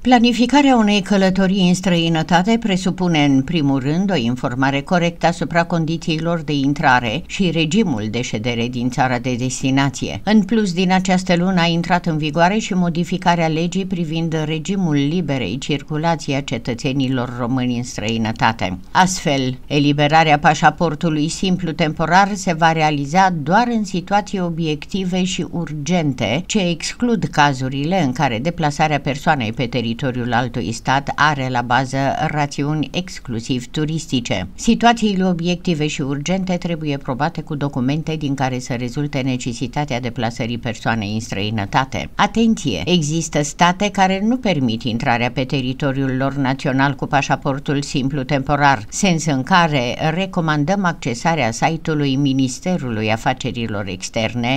Planificarea unei călătorii în străinătate presupune, în primul rând, o informare corectă asupra condițiilor de intrare și regimul de ședere din țara de destinație. În plus, din această lună a intrat în vigoare și modificarea legii privind regimul liberei circulații a cetățenilor români în străinătate. Astfel, eliberarea pașaportului simplu temporar se va realiza doar în situații obiective și urgente, ce exclud cazurile în care deplasarea persoanei pe teritoriul altui stat are la bază rațiuni exclusiv turistice. Situațiile obiective și urgente trebuie probate cu documente din care să rezulte necesitatea deplasării persoanei în străinătate. Atenție! Există state care nu permit intrarea pe teritoriul lor național cu pașaportul simplu temporar, sens în care recomandăm accesarea site-ului Ministerului Afacerilor Externe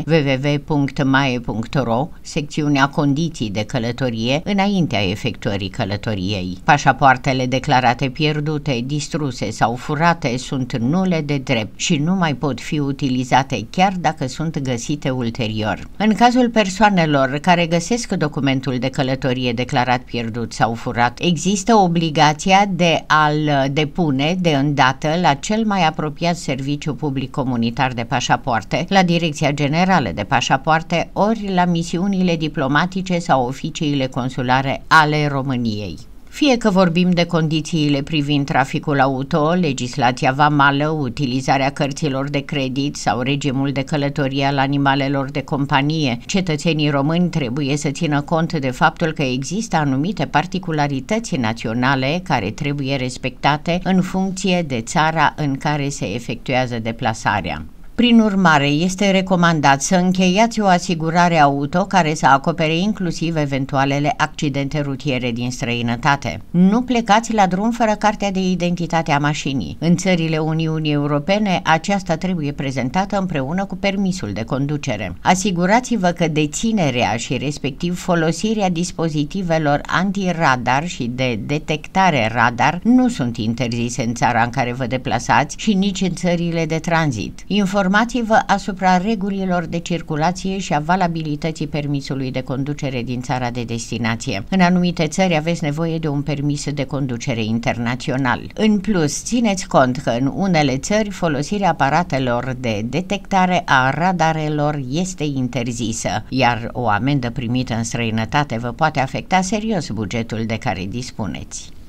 www.mae.ro, secțiunea Condiții de călătorie, înaintea efectuării călătoriei. Pașapoartele declarate pierdute, distruse sau furate sunt nule de drept și nu mai pot fi utilizate chiar dacă sunt găsite ulterior. În cazul persoanelor care găsesc documentul de călătorie declarat pierdut sau furat, există obligația de a-l depune de îndată la cel mai apropiat serviciu public comunitar de pașapoarte, la Direcția Generală de Pașapoarte, ori la misiunile diplomatice sau oficiile consulare ale României. Fie că vorbim de condițiile privind traficul auto, legislația vamală, utilizarea cărților de credit sau regimul de călătorie al animalelor de companie, cetățenii români trebuie să țină cont de faptul că există anumite particularități naționale care trebuie respectate în funcție de țara în care se efectuează deplasarea. Prin urmare, este recomandat să încheiați o asigurare auto care să acopere inclusiv eventualele accidente rutiere din străinătate. Nu plecați la drum fără cartea de identitate a mașinii. În țările Uniunii Europene, aceasta trebuie prezentată împreună cu permisul de conducere. Asigurați-vă că deținerea și respectiv folosirea dispozitivelor antiradar și de detectare radar nu sunt interzise în țara în care vă deplasați și nici în țările de tranzit. Informați-vă asupra regulilor de circulație și a valabilității permisului de conducere din țara de destinație. În anumite țări aveți nevoie de un permis de conducere internațional. În plus, țineți cont că în unele țări folosirea aparatelor de detectare a radarelor este interzisă, iar o amendă primită în străinătate vă poate afecta serios bugetul de care dispuneți.